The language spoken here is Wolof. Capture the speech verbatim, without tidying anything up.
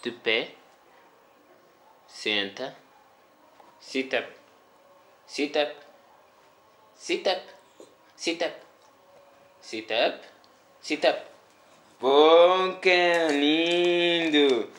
de pé. Senta. Sit up. Sit up. Sit up. Sit up. Sit up. Sit up. Bom, que lindo!